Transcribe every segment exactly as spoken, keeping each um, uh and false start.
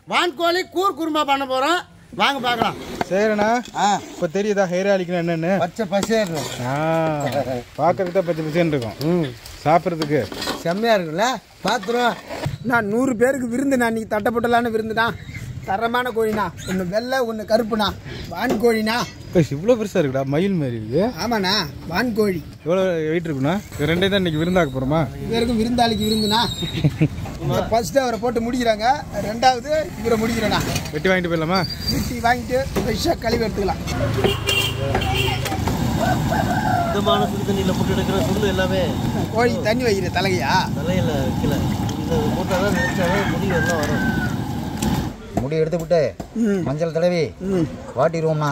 வான்கோழி கூர் குருமா பண்ண போறோம். வாங்க பார்க்கலாம். சரிண்ணா. இப்போ தெரியுதா ஹைராலிக்குன்னு என்னன்னு? பச்சை பசேன்னு பார்க்கறதுக்கு தான் பச்சை பசேன்னு இருக்கும். சாப்பிட்றதுக்கு செம்மையா இருக்குல்ல. பார்த்துருவோம். நான் நூறு பேருக்கு விருந்துண்ணா. இன்னைக்கு தட்டப்பட்டலான்னு விருந்துண்ணா. தரமான கோழிண்ணா. ஒன்று வெள்ளை ஒன்று கருப்புண்ணா. வான்கோழிண்ணா. இவ்வளோ பெருசாக இருக்குடா, மயில் மாதிரி இருக்கு. ஆமாண்ணா, வான்கோழி. எவ்வளோ வெயிட் இருக்குண்ணா? ரெண்டே தான் இன்னைக்கு விருந்தாக்க போகிறோமா? இவருக்கும் விருந்தாளிக்கு விருந்துண்ணா. ஃபர்ஸ்ட்டு அவரை போட்டு முடிக்கிறாங்க, ரெண்டாவது இவரை முடிக்கிறேண்ணா. வெட்டி வாங்கிட்டு போயிடலாமா? வெட்டி வாங்கிட்டு ஃப்ரெஷ்ஷாக கழுவி எடுத்துக்கலாம். சுத்தமான சுடு தண்ணியில் போட்டு எடுக்கிற சுடு எல்லாமே கோழி தண்ணி வைக்கிற தலைகையா தலையில் வைக்கல. இதை போட்டால் தான் நினைச்சாதான் முடி எல்லாம் வரும். முடி எடுத்து விட்டு மஞ்சள் தடவி வாட்டிடுவோம்ண்ணா.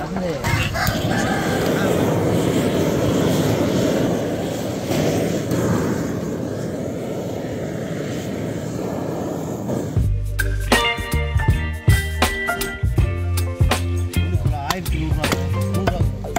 ஆயிரத்தி நூறுரூவா.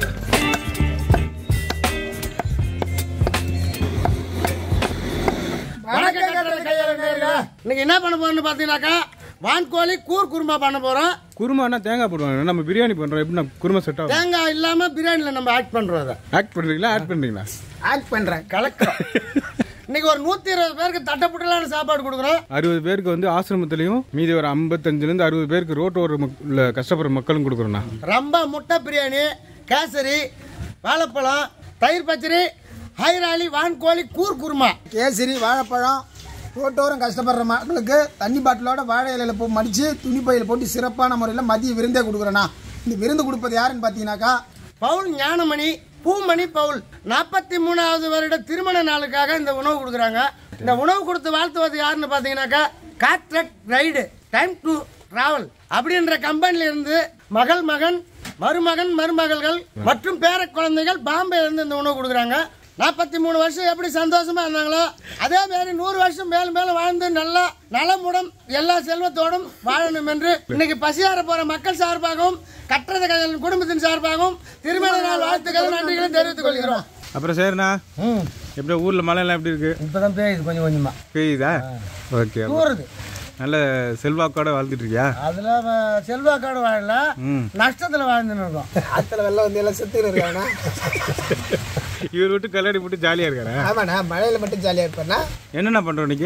இன்னைக்கு என்ன பண்ண போறோம்னு பாத்தீங்கன்னாக்கா வான்கோழி கூர் குருமா பண்ண போறோம். குருமானா தேங்காய் போடுவாங்க. நம்ம பிரியாணி பண்றோம். எப்படி நம்ம குருமா செட் ஆகும்? தேங்காய் இல்லாம பிரியாணில நம்ம ஆட் பண்றோம். அதை ஆக்ட் பண்றீங்களா? ஆட் பண்றீங்களா? ஆட் பண்ணுறேன், கலக்கிறோம். இன்னைக்கு ஒரு நூத்தி இருபது பேருக்கு தட்டப்புட்டலான சாப்பாடு கொடுக்குறோம். அறுபது பேருக்கு வந்து ஆசிரமத்திலையும் மீதி ஒரு ஐம்பத்தஞ்சுல இருந்து அறுபது பேருக்கு ரோட்டோர உள்ள கஷ்டப்படுற மக்களும் கொடுக்குறோம்ண்ணா. ரொம்ப முட்டை பிரியாணி, கேசரி, வாழைப்பழம், தயிர் பச்சடி, ஹைராலி வான்கோழி கூர் குருமா. கேசரி, வாழைப்பழம், ரோட்டோரம் கஷ்டப்படுற மக்களுக்கு தண்ணி பாட்டிலோட வாழை இலையில் போ மடித்து துணி பையில் போட்டு சிறப்பான முறையில் மதிய விருந்தே கொடுக்குறேண்ணா. இந்த விருந்து கொடுப்பது யாருன்னு பார்த்தீங்கன்னாக்கா பவுல் ஞானமணி பூமணி பவுல் நாற்பத்தி மூணாவது வருட திருமண நாளுக்காக இந்த உணவு கொடுக்குறாங்க. இந்த உணவு கொடுத்து வாழ்த்துவது யாருன்னு பார்த்தீங்கன்னாக்கா காட்ரட் ரைடு டைம் டு டிராவல் அப்படின்ற கம்பெனில இருந்து மகள் மகன் மருமகன் மருமகள்கள் மற்றும் பேர குழந்தைகள் பாம்பேல இருந்து இந்த உணவு கொடுக்குறாங்க. நாற்பத்தி மூணு வருஷம் எப்படி சந்தோஷமா இருந்தாங்களோ அதே மாதிரி நூறு வருஷம் மேலும் மேலும் வாழ்ந்து நல்லா நலமுடன் எல்லா செல்வத்தோடும் வாழணும் என்று இன்னைக்கு பசியார போற மக்கள் சார்பாகவும் கட்டத கையல் குடும்பத்தின் சார்பாகவும் திருமண நாள் வாழ்த்துக்கள் நன்றிகளை தெரிவித்துக் கொள்கிறோம். அப்புறம் சரிண்ணா, எப்படி ஊர்ல மழை எல்லாம் எப்படி இருக்கு? இப்பதான் பெய்யுது, கொஞ்சம் கொஞ்சமா பெய்யுதா? ஓகே. நல்ல செல்வாக்கோட வாழ்ந்துட்டு இருக்கியா? அதுல செல்வாக்கோட வாழல, நஷ்டத்துல வாழ்ந்துன்னு இருக்கோம். ஆத்துல வெள்ளம் வந்து எல்லாம் செத்து இருக்காங்கண்ணா. இவர் விட்டு கல்யாணி போட்டு ஜாலியா இருக்காரு. ஆமாண்ணா, மழையில மட்டும் ஜாலியா இருப்பேண்ணா. என்னென்ன பண்றோம் இன்னைக்கு?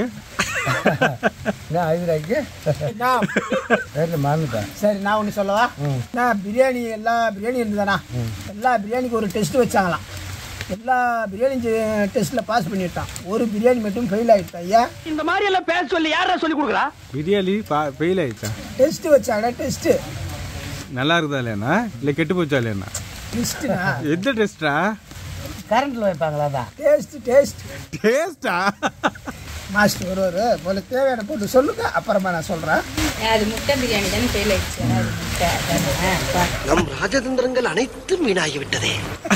சரி, நான் ஒன்று சொல்லவா? நான் பிரியாணி எல்லா பிரியாணி இருந்ததாண்ணா. எல்லா பிரியாணிக்கு ஒரு டெஸ்ட் வச்சாங்களாம். எல்லா பிரியாணி டெஸ்ட்ல பாஸ் பண்ணிட்டான். ஒரு பிரியாணி மட்டும் ஃபெயில் ஆயிடுச்சு. ஐயா, இந்த மாதிரி எல்லாம் பேச சொல்லி யாரா சொல்லி கொடுக்குறா? பிரியாணி ஃபெயில் ஆயிடுச்சா? டெஸ்ட் வச்சாங்க. டெஸ்ட் நல்லா இருக்குதா இல்லையா? இல்லை கெட்டு போச்சா இல்லையா? டெஸ்ட்னா எந்த டெஸ்டா? கரண்ட்ல வைப்பாங்களா? தான் டேஸ்ட் டேஸ்ட் டேஸ்டா? மாஸ்டர் ஒருவர் போல தேவையான போட்டு சொல்லுங்க, அப்புறமா நான் சொல்றேன். அது முட்டை பிரியாணி தானே ஃபெயில் ஆயிடுச்சு. நம் ராஜதந்திரங்கள் அனைத்தும் வீணாகிவிட்டதே.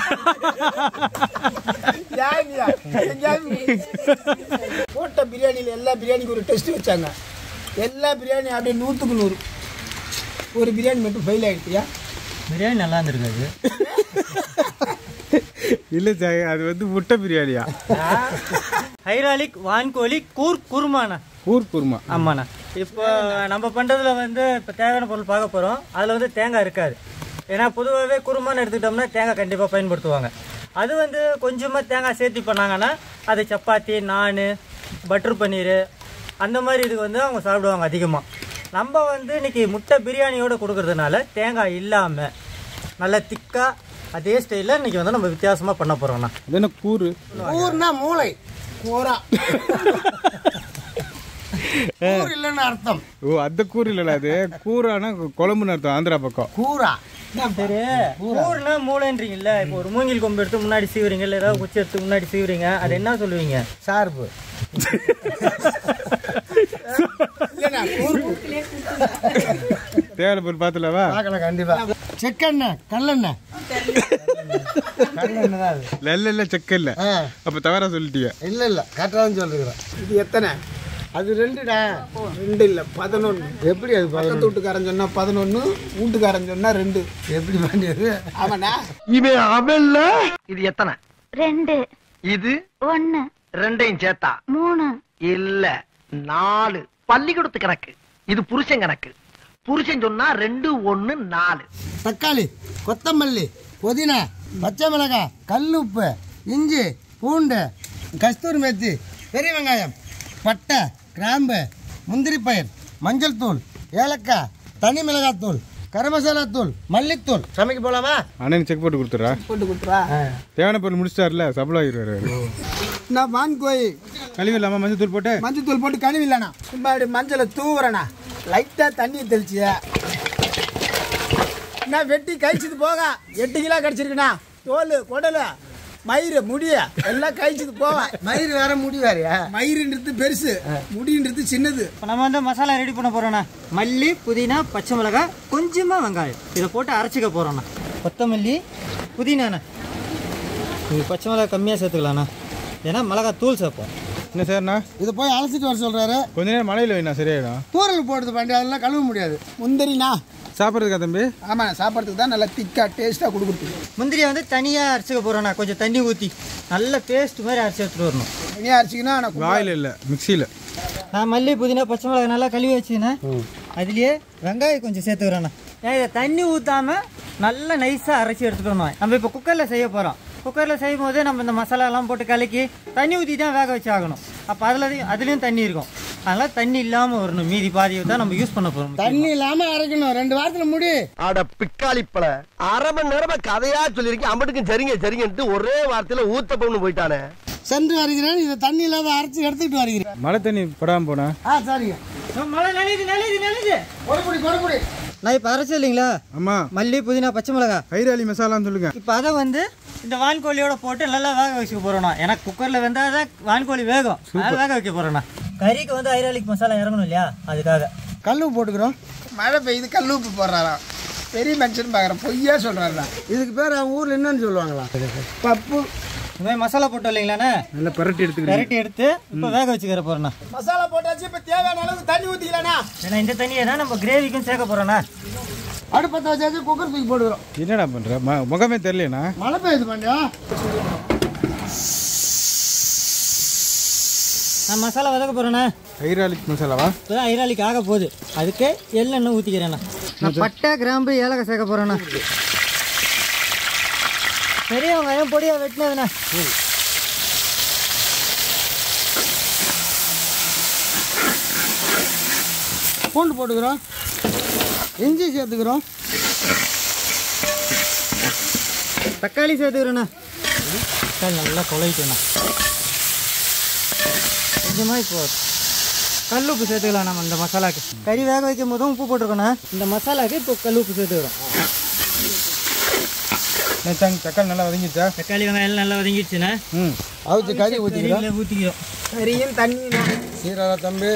போட்ட பிரியாணியில் எல்லா பிரியாணிக்கு ஒரு டெஸ்ட் வச்சாங்க. எல்லா பிரியாணி அப்படியே நூற்றுக்கு நூறு. ஒரு பிரியாணி மட்டும் ஃபெயில் ஆகிடுச்சியா? பிரியாணி நல்லா இருந்திருக்காது. இல்லை சார், அது வந்து முட்டை பிரியாணியா? ஹைராலிக் வான்கோழி கூர் குருமாண்ணா. கூர் குருமா. ஆமாண்ணா. இப்போ நம்ம பண்ணுறதுல வந்து இப்போ தேவையான பொருள் பார்க்க போகிறோம். அதில் வந்து தேங்காய் இருக்காது. ஏன்னா பொதுவாகவே குருமான்னு எடுத்துக்கிட்டோம்னா தேங்காய் கண்டிப்பாக பயன்படுத்துவாங்க. அது வந்து கொஞ்சமாக தேங்காய் சேர்த்து பண்ணாங்கன்னா அது சப்பாத்தி, நான், பட்டர் பன்னீர் அந்த மாதிரி இதுக்கு வந்து அவங்க சாப்பிடுவாங்க அதிகமாக. நம்ம வந்து இன்றைக்கி முட்டை பிரியாணியோடு கொடுக்கறதுனால தேங்காய் இல்லாமல் நல்ல திக்காக அதே ஸ்டைலில் இன்றைக்கி வந்து நம்ம வித்தியாசமாக பண்ண போகிறோம்ண்ணா. அது என்ன கூறு? கூர்னா மூளை, கூரா கூர் இல்லைன்னு அர்த்தம். ஓ, அந்த கூறு இல்லைடா, அது கூறானா குழம்புன்னு அர்த்தம் ஆந்திரா பக்கம். கூரா சரி, கூறுனா மூளைன்றீங்கல்ல. இப்போ ஒரு மூங்கில் கொம்பு எடுத்து முன்னாடி சீவுறீங்க, இல்லை ஏதாவது குச்சி எடுத்து முன்னாடி சீவுறீங்க, அது என்ன சொல்லுவீங்க? சார்பு. தேவையான பொருள் பார்த்துலவா? பார்க்கலாம் கண்டிப்பா. செக்கெண்ணெய், கல்லெண்ணெய். கல்லெண்ணெய் தான் அது. இல்ல இல்ல செக்க இல்ல. அப்ப தவறா சொல்லிட்டீங்க. இல்ல இல்ல கரெக்டா தான் சொல்லிருக்கிறேன். இது எத்தனை? அது ரெண்டுடா. ரெண்டு இல்லை, பதினொன்று. எப்படி அது? பக்கத்து வீட்டுக்காரன் சொன்னா பதினொன்று, வீட்டுக்காரன் சொன்னா ரெண்டு. எப்படி பண்ணியது? ஆமாண்ணா. இவன் அவல்ல. இது எத்தனை? ரெண்டு. இது ஒன்னு. ரெண்டையும் சேர்த்தா மூணு. இல்ல நாலு. பள்ளிக்கூடத்து கணக்கு. இது புருஷன் கணக்கு. புருஷன் சொன்னா ரெண்டு ஒன்னு நாலு. தக்காளி, கொத்தமல்லி, புதினா, பச்சை மிளகாய், கல்லுப்பு, இஞ்சி, பூண்டு, கஸ்தூரி மேத்தி, பெரிய வெங்காயம், பட்டை, கிராம்பு, முந்திரி பயிர், மஞ்சள் தூள், ஏலக்காய், தனி மிளகாய் தூள், கரம் மசாலா தூள், மல்லித்தூள். சமைக்க போலாமா? அண்ணன் செக் போட்டு கொடுத்துட்றா. போட்டு கொடுத்துருவா. தேவையான பொருள் முடிச்சிட்டாருல, சப்ளை ஆகிடுவாரு. நான் வான்கோய் கழிவு இல்லாமல் மஞ்சள் தூள் போட்டு மஞ்சள் தூள் போட்டு கழுவி இல்லைண்ணா, சும்மா அப்படி மஞ்சளை தூவுறேண்ணா, லைட்டாக தண்ணி தெளிச்சு நான் வெட்டி கழிச்சது போக எட்டு கிலோ கிடச்சிருக்குண்ணா. தோல், குடல், மயிறு, முடிய எல்லாம் கழிச்சது போவேன். மயிறு வேற, முடி வேறையா? மயிறுன்றது பெருசு, முடின்றது சின்னது. இப்போ நம்ம வந்து மசாலா ரெடி பண்ண போகிறோண்ணா. மல்லி, புதினா, பச்சை மிளகாய், கொஞ்சமாக வெங்காயம், இதை போட்டு அரைச்சிக்க போகிறோண்ணா. கொத்தமல்லி, புதினாண்ணா, இது பச்சை மிளகாய் கம்மியாக சேர்த்துக்கலாண்ணா, ஏன்னா மிளகாய் தூள் சேர்ப்போம். என்ன சார்ண்ணா? இதை போய் அலசிட்டு வர சொல்றாரு. கொஞ்ச நேரம் மழையில் வேணா சரியாயிடும். தூரல் போடுறது பாண்டி, அதெல்லாம் கழுவ முடியாது. முந்திரிண்ணா சாப்பிட்றதுக்கா தம்பி? ஆமாண்ணா, சாப்பிட்றதுக்கு தான் நல்லா திக்காக டேஸ்ட்டாக கொடுக்குறது. முந்திரியை வந்து தனியாக அரைச்சிக்க போகிறோண்ணா. கொஞ்சம் தண்ணி ஊற்றி நல்ல பேஸ்ட் மாதிரி அரைச்சி எடுத்துகிட்டு வரணும். தனியாக அரைச்சிங்கன்னா நான் வாயில் இல்லை, மிக்சியில். நான் மல்லி, புதினா, பச்சை மிளகாய் நல்லா கழுவி வச்சுக்கினேன். அதுலேயே வெங்காயம் கொஞ்சம் சேர்த்துக்கிறோண்ணா. ஏன் இதை தண்ணி ஊற்றாமல் நல்லா நைஸாக அரைச்சி எடுத்துகிட்டு வரணும். நம்ம இப்போ குக்கரில் செய்ய போகிறோம். குக்கரில் செய்யும் போது நம்ம இந்த மசாலாலாம் போட்டு கலக்கி தண்ணி ஊற்றி தான் வேக வச்சு ஆகணும். அப்போ அதில் அதுலேயும் தண்ணி இருக்கும். அதனால் தண்ணி இல்லாமல் வரணும். மீதி பாதியை தான் நம்ம யூஸ் பண்ண போகிறோம். தண்ணி இல்லாமல் அரைக்கணும். ரெண்டு வாரத்தில் முடி. அட பிக்காளிப்பழ, அரை மணி நேரமா கதையா சொல்லியிருக்கேன். அம்பட்டுக்கும் சரிங்க சரிங்கன்ட்டு ஒரே வார்த்தையில ஊத்த பொண்ணு போயிட்டானே. சென்று வருகிறேன். இதை தண்ணி இல்லாத அரைச்சி எடுத்துக்கிட்டு வருகிறேன். மழை தண்ணி படாமல் போனா? ஆ சரிங்க. மழை நனையுது நனையுது நனையுது. பொறுப்புடி பொறுப்புடி. நான் இப்போ அரைச்சி இல்லைங்களா? ஆமாம். மல்லி, புதினா, பச்சை மிளகாய், ஹைராலி மசாலான்னு சொல்லுங்க. இப்போ அதை வந்து இந்த வான்கோழியோட போட்டு நல்லா வேக வச்சுக்க போகிறோண்ணா. ஏன்னா குக்கரில் வெந்தால் தான் வான்கோழி வேகும். அதை வேக வைக்க போகிறோண்ணா. கறிக்கு வந்து ஹைராலிக் மசாலா இறங்கணும் இல்லையா, அதுக்காக கல் உப்பு போட்டுக்கிறோம். மழை பெய்யுது, கல் உப்பு போடுறாராம். பெரிய மனுஷன் பார்க்குறேன், பொய்யா சொல்கிறாருண்ணா. இதுக்கு பேர் அவங்க ஊரில் என்னன்னு சொல்லுவாங்களா? பப்பு. இந்த மாதிரி மசாலா போட்டோம் இல்லைங்களாண்ணே, நல்லா பரட்டி எடுத்துக்கிறேன். பரட்டி எடுத்து இப்போ வேக வச்சுக்கிற போகிறோண்ணா. மசாலா போட்டாச்சு, இப்போ தேவையான அளவுக்கு தண்ணி ஊற்றிக்கலாண்ணா. ஏன்னா இந்த தண்ணியை தான் நம்ம கிரேவிக்கும் சேர்க்க போகிறோண்ணா. அடுப்பத்தை வச்சாச்சு, குக்கர் தூக்கி போட்டுக்கிறோம். என்னடா பண்ணுற? ம முகமே தெரியலண்ணா. மழை பெய்யுது பாண்டியா. நான் மசாலா வதக்க போகிறேண்ணா. ஹைராலிக் மசாலாவா? இப்போ தான் ஹைராலிக் ஆக போகுது. அதுக்கு எள்ளெண்ணெய் ஊற்றிக்கிறேண்ணா. நான் பட்டை, கிராம்பு, ஏலக்காய் சேர்க்க போகிறேண்ணா. பெரிய வெங்காயம் பொடியாக வெட்டினதுண்ணா. பூண்டு போட்டுக்கிறோம். இஞ்சி சேர்த்துக்கிறோம். தக்காளி சேர்த்துக்கிறேண்ணா. தக்காளி நல்லா குழைக்கண்ணா. கொஞ்சமாக இப்போ கல் உப்பு சேர்த்துக்கலாம். நம்ம இந்த மசாலாக்கு கறி வேக வைக்கும் போதும் உப்பு போட்டிருக்கோண்ணா. இந்த மசாலாவுக்கு இப்போ கல் உப்பு சேர்த்துக்கிறோம். தக்காளி நல்லா வதங்கிச்சா? தக்காளி வெங்காயம் நல்லா வதங்கிடுச்சுண்ணா. ம். அவிச்சு கறி ஊற்றிக்கிறோம். ஊற்றிக்கிறோம். கறியும் தண்ணியும் சீரக தம்பி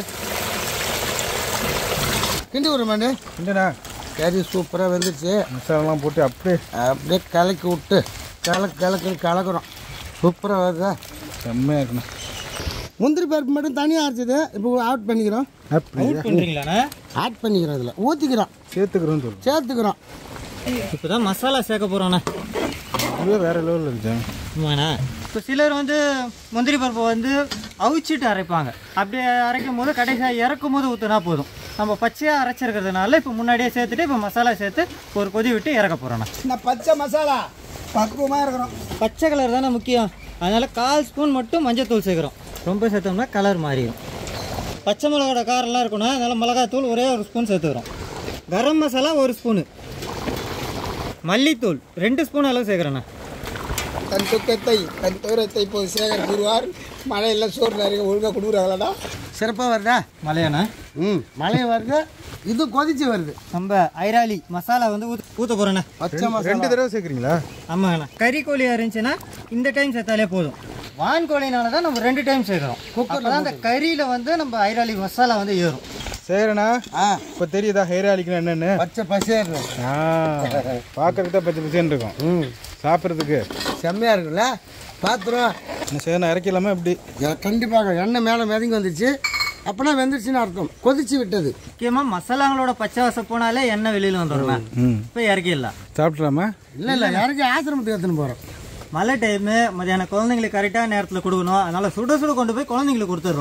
கிண்டி விடுமாண்டு. இல்லைண்ணா, கறி சூப்பராக வெந்துருச்சு. மசாலாலாம் போட்டு அப்படியே அப்படியே கலக்கி விட்டு கலக்கு கலக்கி கலக்குறோம். சூப்பராக வருதா? செம்மையாக இருக்குண்ணா. முந்திரி பருப்பு மட்டும் தனியாக அரைச்சது இப்போ ஆட் பண்ணிக்கிறோம். அவுட் பண்ணுறீங்களாண்ணா? ஆட் பண்ணிக்கிறோம். இதில் ஊற்றிக்கிறோம். சேர்த்துக்கிறோன்னு சொல்லுவோம். சேர்த்துக்கிறோம். இப்போ தான் மசாலா சேர்க்க போகிறோண்ணா. இதுவே வேறு லெவலில் இருந்துச்சா? ஆமாண்ணா. இப்போ சிலர் வந்து முந்திரி பருப்பை வந்து அவிச்சிட்டு அரைப்பாங்க. அப்படி அரைக்கும் போது கடைசியாக இறக்கும் போது ஊற்றினா போதும். நம்ம பச்சையாக அரைச்சிருக்கிறதுனால இப்போ முன்னாடியே சேர்த்துட்டு இப்போ மசாலா சேர்த்து ஒரு கொதி விட்டு இறக்க போகிறோண்ணா. நான் பச்சை மசாலா பக்குவமாக இருக்கிறோம். பச்சை கலர் தானே முக்கியம். அதனால் கால் ஸ்பூன் மட்டும் மஞ்சத்தூள் சேர்க்குறோம். ரொம்ப சேர்த்தோம்னா கலர் மாறிடும். பச்சை மிளகாவோட காரெல்லாம் இருக்கணும். அதனால் மிளகாத்தூள் ஒரே ஒரு ஸ்பூன் சேர்த்துக்கிறோம். கரம் மசாலா ஒரு ஸ்பூனு, மல்லித்தூள் ரெண்டு ஸ்பூன் அளவு சேர்க்குறேண்ணா. தன் துக்கத்தை தன் துயரத்தை இப்போது சேகர் கூறுவார். மழையெல்லாம் சோறு நிறைய ஒழுங்காக கொடுக்குறாங்களாடா. சிறப்பாக வருதா? மலையாண்ணா? ம், மழை வருது. இது கொதிச்சு வருது. நம்ம ஹைராலி மசாலா வந்து ஊற்ற ஊற்ற போகிறேண்ணா. பச்சை மசாலா ரெண்டு தடவை சேர்க்குறீங்களா? ஆமாங்கண்ணா. கறி கோழியாக இருந்துச்சுன்னா இந்த டைம் சேர்த்தாலே போதும். வான் கோழினால தான் நம்ம ரெண்டு டைம் சேர்க்குறோம். குக்கரில் தான் அந்த கறியில் வந்து நம்ம ஹைராலி மசாலா வந்து ஏறும். சரிண்ணா. ஆ, இப்போ தெரியுதா ஹைராலிக்குன்னு என்னென்னு? பச்சை பசேர். ஆ, பார்க்கறதுக்கு தான் பச்சை பசேன்னு இருக்கும். ம், சாப்பிட்றதுக்கு செம்மையாக இருக்குல்ல? பாத்திரம் சரிண்ணா, இறக்கலாமா எப்படி? கண்டிப்பாக எண்ணெய் மேலே மிதங்கி வந்துச்சு. அப்போனா வெந்துருச்சுன்னு அர்த்தம். கொதிச்சு விட்டது. முக்கியமாக மசாலாங்களோட பச்சை வாசம் போனாலே எண்ணெய் வெளியில் வந்துடும்ண்ணா. ம். இப்போ இறக்கிடலாம். சாப்பிட்லாமா? இல்லை இல்லை, இறக்கி ஆசிரமத்துக்கு எடுத்துன்னு போகிறோம். மழை டைமு மதியானம் குழந்தைங்களுக்கு கரெக்டான நேரத்தில் கொடுக்கணும். அதனால் சுட சுட கொண்டு போய் குழந்தைங்களுக்கு கொடுத்துட்றோம்.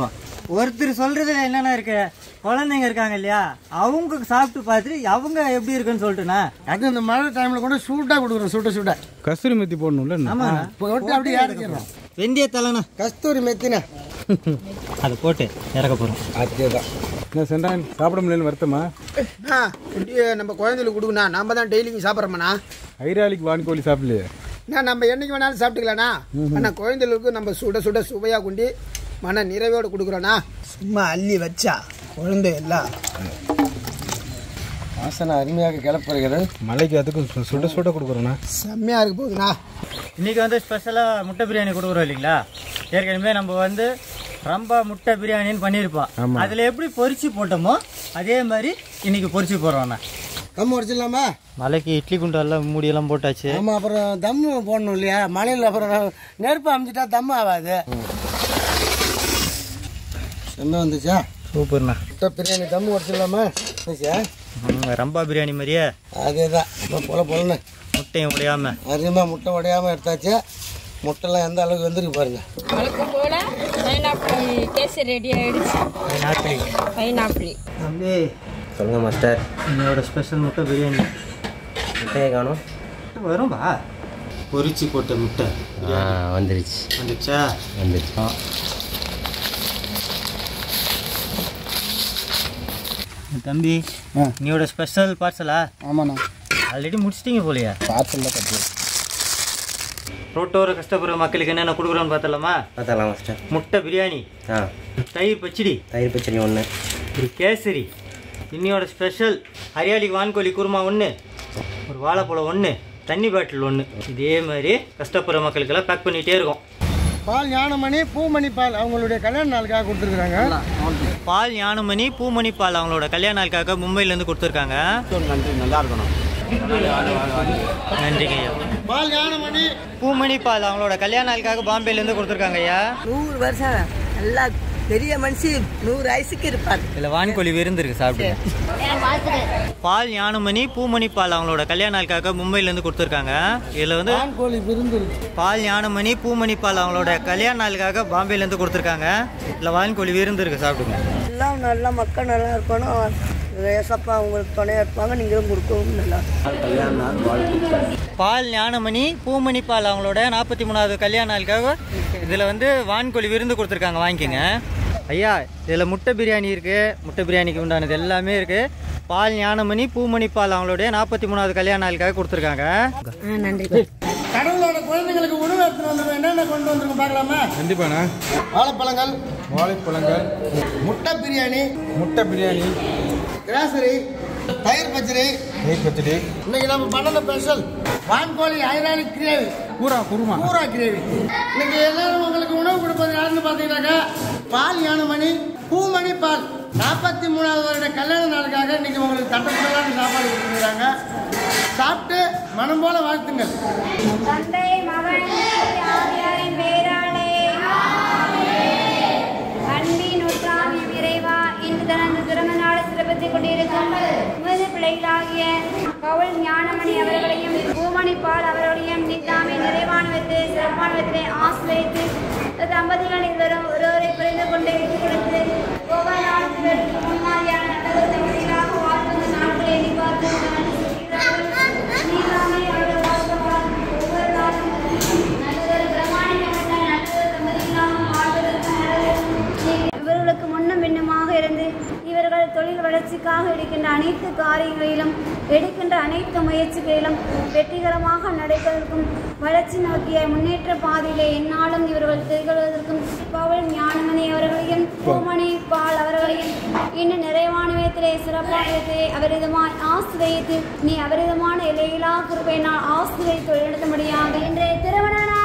ஒருத்தர் சொல்றதுல என்னென்ன இருக்கு, குழந்தைங்க இருக்காங்க இல்லையா, அவங்க சாப்பிட்டு பார்த்துட்டு அவங்க எப்படி இருக்குன்னு சொல்லிட்டுண்ணா. அது இந்த மழை டைம்ல கூட சூட்டா கொடுக்குறோம், சுட்ட சுட்ட கஸ்தூரி மெத்தி போடணும்ல. ஆமா, போட்டு அப்படியே இறக்கிறோம். வெந்தய தலைண்ணா, கஸ்தூரி மெத்தினா அதை போட்டு இறக்க போறோம். அதேதான். என்ன சென்றான் சாப்பிட முடியலன்னு வருத்தமா? நம்ம குழந்தைகளுக்கு கொடுக்கணா, நம்ம தான் டெய்லிக்கும் சாப்பிட்றோம்ண்ணா. ஹைராலிக்கு வான்கோழி சாப்பிடலையே. நான் நம்ம என்னைக்கு வேணாலும் சாப்பிட்டுக்கலாண்ணா. ஆனால் குழந்தைகளுக்கு நம்ம சுட சுட சுவையாக கொண்டு மன நிறைவோடு கொடுக்குறோண்ணா. சும்மா அள்ளி வச்சா குழந்தை எல்லாம் வாசனை அருமையாக கிளப்புறது. மலைக்கு அதுக்கும் சுட சுட கொடுக்குறோண்ணா. செம்மையாக இருக்கு போகுதுண்ணா. இன்னைக்கு வந்து ஸ்பெஷலாக முட்டை பிரியாணி கொடுக்குறோம் இல்லைங்களா. ஏற்கனவே நம்ம வந்து ரொம்ப முட்டை பிரியாணின்னு பண்ணியிருப்போம். அதில் எப்படி பொரிச்சு போட்டோமோ அதே மாதிரி இன்னைக்கு பொரிச்சு போடுறோண்ணா. தம் உடச்சிடலாமா? மலைக்கு இட்லி குண்டாலாம் மூடியெல்லாம் போட்டாச்சு. ஆமாம், அப்புறம் தம்மு போடணும் இல்லையா? மலையில் அப்புறம் நெருப்பு அமைச்சிட்டா தம்மு ஆகாது. செம்ம வந்துச்சா? சூப்பர்ண்ணா. முட்டை பிரியாணி தம்மு உடச்சிடலாமா? ரம்பா பிரியாணி மாதிரியே அதே தான். பொல பொலன்னு முட்டையும் உடையாம அருமையாக முட்டை உடையாமல் எடுத்தாச்சு. முட்டைலாம் எந்த அளவுக்கு வந்துருக்கு பாருங்க. வழக்கம் போல பைனாப்பிள் கேசரி ரெடி ஆயிடுச்சு. பைனாப்பிள் பைனாப்பிள் தம்பி சொல்லுங்க மாஸ்டர். என்னோட ஸ்பெஷல் முட்டை பிரியாணி. முட்டையை காணும். வரும்பா. பொரிச்சு போட்ட முட்டை வந்துருச்சு. வந்துச்சா? வந்துருச்சு. தம்பி நீயோட ஸ்பெஷல் பார்சலா? ஆமாண்ணா, ஆல்ரெடி முடிச்சிட்டிங்க போலையா? பார்சலில் கட்டி ரோட்டோர கஷ்டப்படுற மக்களுக்கு என்னென்ன கொடுக்குறோன்னு பார்த்தலாமா? பார்த்தலாம் மாஸ்டர். முட்டை பிரியாணி, ஆ தயிர் பச்சடி, தயிர் பச்சடி ஒன்று, ஒரு கேசரி, இன்னியோட ஸ்பெஷல் ஹரியாலிக்கு வான்கோழி குருமா ஒன்று, ஒரு வாழைப்பழம் ஒன்று, தண்ணி பாட்டில் ஒன்று. இதே மாதிரி கஷ்டப்படுற மக்களுக்கெல்லாம் பேக் பண்ணிகிட்டே இருக்கும். பால் ஞானமணி பூமணி பால் அவங்களுடைய கல்யாண நாளுக்காக கொடுத்துருக்குறாங்க. பால் ஞானமணி பூமணி பால் அவங்களோட கல்யாண நாளுக்காக மும்பையிலேருந்து கொடுத்துருக்காங்க. நன்றி. நல்லா இருக்கணும். நன்றிங்க ஐயா. பால் ஞானமணி பூமணி பால் அவங்களோட கல்யாண நாளுக்காக பாம்பேலேருந்து கொடுத்துருக்காங்க ஐயா. நூறு வருஷம் நல்லா பெரிய மனுஷி நூறு வயசுக்கு இருப்பார். இதில் வான்கோழி விருந்து இருக்கு, சாப்பிடுங்க. பால் ஞானமணி பூமணி பால் அவங்களோட கல்யாண நாளுக்காக மும்பையிலேருந்து கொடுத்துருக்காங்க. இதில் வந்து வான்கோழி விருந்து இருக்கு. பால் ஞானமணி பூமணி பால் அவங்களோட கல்யாண நாளுக்காக பாம்பேலேருந்து கொடுத்துருக்காங்க. இதில் வான்கோழி விருந்து இருக்கு, சாப்பிடுங்க. எல்லாம் நல்லா மக்கள் நல்லா இருக்கணும். ஏசப்பா அவங்களுக்கு துணையாக இருப்பாங்க. நீங்களும் கொடுக்கவும் நல்லா. பால் ஞானமணி பூமணி பால் அவங்களோட நாற்பத்தி மூணாவது கல்யாண நாளுக்காக இதில் வந்து வான்கோழி விருந்து கொடுத்துருக்காங்க, வாங்கிக்கோங்க ஐயா. இதில் முட்டை பிரியாணி இருக்குது, முட்டை பிரியாணிக்கு உண்டானது எல்லாமே இருக்குது. பால் ஞானமணி பூமணி பால் அவங்களுடைய நாற்பத்தி மூணாவது கல்யாண நாளுக்காக கொடுத்துருக்காங்க. நன்றி. கடவுளோட குழந்தைங்களுக்கு உணவு எடுத்துட்டு வந்து என்னென்ன கொண்டு வந்துருங்க பார்க்கலாமா? கண்டிப்பாண்ணா. வாழைப்பழங்கள், வாழைப்பழங்கள், முட்டை பிரியாணி, முட்டை பிரியாணி, கிராசரி, தயிர் பச்சடி, தயிர் பச்சடி. இன்னைக்கு நம்ம பண்ணல ஸ்பெஷல் வான்கோழி ஹைராலி கிரேவி, பூரா குருமா, பூரா கிரேவி. இன்னைக்கு எல்லாரும் உங்களுக்கு உணவு கொடுப்பது யாருன்னு பார்த்தீங்கன்னாக்கா பால் ஞானமணி பூமணி பால் நாற்பத்தி மூணாவது வருட கல்யாண நாளுக்காக இன்னைக்கு உங்களுக்கு தட்டப்படலான சாப்பாடு கொடுத்துருக்காங்க. சாப்பிட்டு மனம் போல வாழ்த்துங்கள். தந்தை மகன் ஆவியாரின் பெயராலே அன்பின் உற்றாமியம் இறைவா, இன்று தனது பிறந்த நாளை சிறப்பித்துக் கொண்டிருக்கும் உமது பிள்ளைகளாகிய பவுல் ஞானமணி அவர்களையும் பூமணி பால் அவர்களையும் நித்தாமை நிறைவான வித்து சிறப்பான வித்திரை ஆசிரியத்து தம்பதிகள் இருவரும் ஒருவரை புரிந்து கொண்டு விட்டுக் கொடுத்து ஒவ்வொரு நாளுக்கு முன்மாதிரியான நல்ல முறையிலாக வாழ்ந்த நாட்களை எதிர்பார்த்து நீதாமே அவர்கள் வாழ்க்கை ஒவ்வொரு நாளும் நல்லதொரு பிரமாணிக்கப்பட்ட நல்லதொரு தம்பதிகளாக வாழ்வதற்கு இவர்களுக்கு முன்னும் பின்னுமாக இருந்து இவர்கள் தொழில் வளர்ச்சிக்காக எடுக்கின்ற அனைத்து காரியங்களிலும் எடுக்கின்ற அனைத்து முயற்சிகளிலும் வெற்றிகரமாக நடைபெறுவதற்கும் வளர்ச்சி நோக்கிய முன்னேற்ற பாதையிலே எந்நாளும் இவர்கள் திகழ்வதற்கும் பவுல் ஞானமணி அவர்களையும் பூமணி பால் அவர்களையும் இன்னும் நிறைவான விதத்திலே சிறப்பான விதத்திலே அவரிதமாய் ஆசிரியத்து நீ அவரிதமான எல்லையிலா குருபையினால் ஆசிரியர் தொழில் நடத்த முடியாது. இன்றைய திருமண நாள்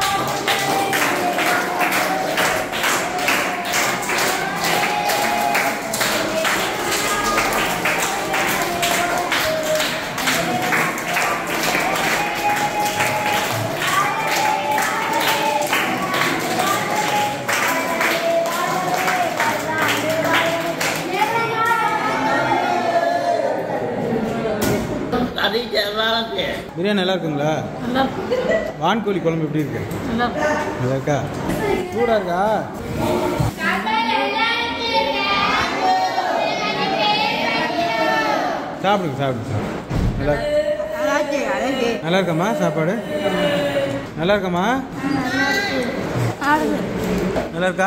பிரியாணி நல்லா இருக்குங்களா? வான்கோழி குழம்பு எப்படி இருக்கு? நல்லா இருக்கா? சூடா இருக்கா? சாப்பிடுங்க சாப்பிடுங்க சாப்பிடுங்க நல்லா நல்லா இருக்கம்மா சாப்பாடு நல்லா இருக்கம்மா நல்லா இருக்கா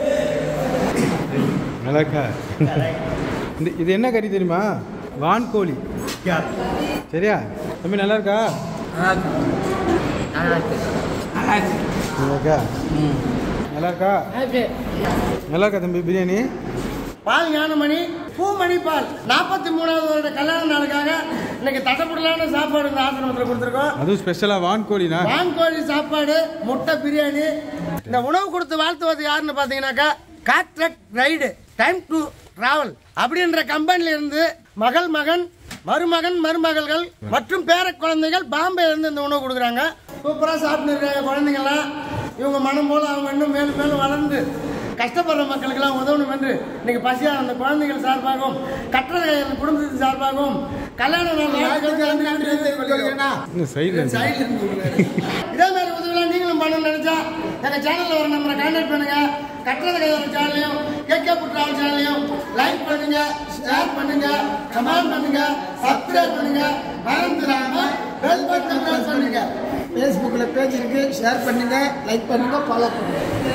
நல்லா இருக்கா இந்த இது என்ன கறி தெரியுமா வான்கோழி சரியா தம்பி நல்லா இருக்கா நல்லா இருக்கா நல்லா இருக்கா நல்லா இருக்கா தம்பி பிரியாணி பால் ஞானமணி பூமணி பால் நாற்பத்தி மூணாவது வருட கல்யாண நாளுக்காக இன்னைக்கு தட்டப்படலான சாப்பாடு இந்த ஆசிரமத்தில் கொடுத்துருக்கோம். அதுவும் ஸ்பெஷலா வான்கோழினா வான்கோழி சாப்பாடு முட்டை பிரியாணி. இந்த உணவு கொடுத்து வாழ்த்துவது யாருன்னு பார்த்தீங்கன்னாக்கா காட்ரக் ரைடு டைம் டு டிராவல் அப்படின்ற கம்பெனில இருந்து மகள் மகன் மருமகன் மருமகள்கள் மற்றும் பேர குழந்தைகள் பாம்பேல இருந்து இந்த உணவு கொடுக்குறாங்க. சூப்பராக சாப்பிட்டு இருக்காங்க குழந்தைங்கள்லாம். இவங்க மனம் போல அவங்க இன்னும் மேலும் மேலும் வளர்ந்து கஷ்டப்படுற மக்களுக்கெல்லாம் உதவணும் என்று இன்னைக்கு பசியாக அந்த குழந்தைகள் சார்பாகவும் கட்டளை குடும்பத்தின் சார்பாகவும் கல்யாண இதே மாதிரி உதவிலாம் நீங்களும் பண்ணணும்னு நினைச்சா எங்க சேனல்ல ஒரு நம்பரை கான்டாக்ட் பண்ணுங்க. கட்டளை கையோட சேனலையும் கேகே புட்ராவல் சேனலையும் லைக் பண்ணுங்க, ஷேர் பண்ணுங்க, கமெண்ட் பண்ணுங்க, சப்ஸ்கிரைப் பண்ணுங்க, மறந்துடாம பெல் பட்டன் பிரஸ் பண்ணுங்க. ஃபேஸ்புக்கில் பேஜ் இருக்கு, ஷேர் பண்ணுங்க, லைக் பண்ணுங்க, ஃபாலோ பண்ணுங்க.